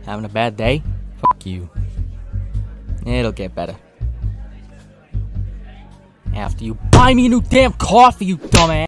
Having a bad day? Fuck you. It'll get better. After you buy me a new damn coffee, you dumbass.